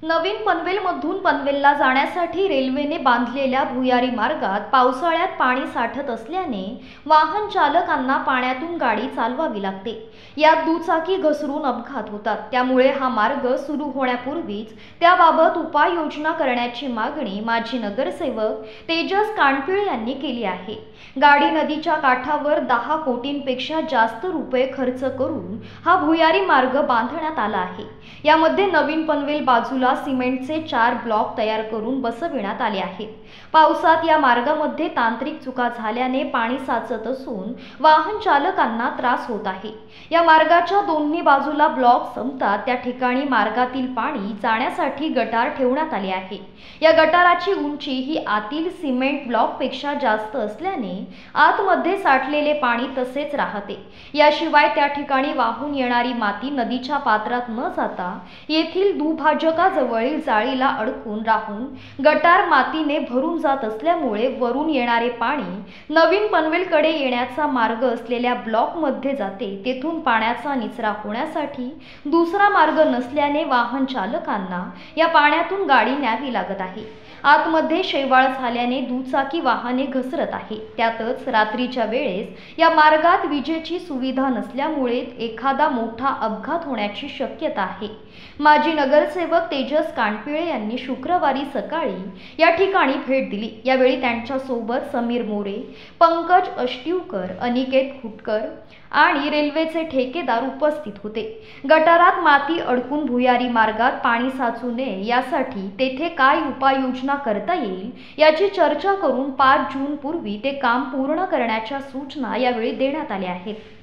नवीन पनवेलमधून पनवेलला जाण्यासाठी रेल्वेने बांधलेल्या भुयारी मार्गात पावसाळ्यात पाणी साठत असल्याने वाहन चालकांना पाण्यातून गाडी चालवावी लागते। यात दुचाकी घसरून अपघात होतात। त्यामुळे हा मार्ग सुरू होण्यापूर्वीच त्याबाबत उपाययोजना करण्याची मागणी माजी नगरसेवक तेजस कानपिळे यांनी केली आहे। गाडी नदीच्या काठावर 10 कोटींपेक्षा जास्त रुपये खर्च करून हा भुयारी मार्ग बांधण्यात आला आहे। यामध्ये नवीन पनवेल बाजूला सिमेंटचे 4 ब्लॉक तयार करून बसविण्यात आले आहेत। पावसात या मार्गामध्ये तांत्रिक चुका झाल्याने पाणी साचत असून वाहन चालकांना त्रास होत आहे। या मार्गाच्या दोन्ही बाजूला ब्लॉक संपतात त्या ठिकाणी मार्गातील पाणी जाण्यासाठी गटार ठेवण्यात आले आहे। या गटाराची उंची ही आतील सिमेंट ब्लॉकपेक्षा जास्त असल्याने आतमध्ये साठलेले पाणी तसेच राहते। याशिवाय त्या ठिकाणी वाहून येणारी माती नदीच्या पात्रात न जाता येथील दुभाजकाजवळील जाळीला अडकून राहून गटार मातीने भरून जात असल्यामुळे वरून येणारे पाणी नवीन पनवेलकडे येण्याचा मार्ग असलेल्या ब्लॉकमध्ये जाते। तेथून पाण्याचा निचरा होण्यासाठी दुसरा मार्ग नसल्याने वाहन चालकांना या पाण्यातून गाडी न्यावी लागत आहे। आतमध्ये शेवाळ झाल्याने दुचाकी वाहने घसरत आहे। त्यातच रात्रीच्या वेळेस या मार्गात विजेची सुविधा नसल्यामुळे एखादा मोठा अपघात होण्याची शक्यता आहे। माजी नगरसेवक तेजस कानपिळे यांनी शुक्रवारी सकाळी या ठिकाणी भेट दिली। यावेळी त्यांच्या सोबत समीर मोरे, पंकज अष्टिवकर, अनिकेत खुटकर आणि रेल्वेचे ठेकेदार उपस्थित होते। गटारात माती अडकून भुयारी मार्गात पाणी साचू नये यासाठी तेथे काय उपाययोजना करता येईल याची चर्चा करून 5 जून पूर्वी ते काम पूर्ण करण्याच्या सूचना यावेळी देण्यात आल्या आहेत।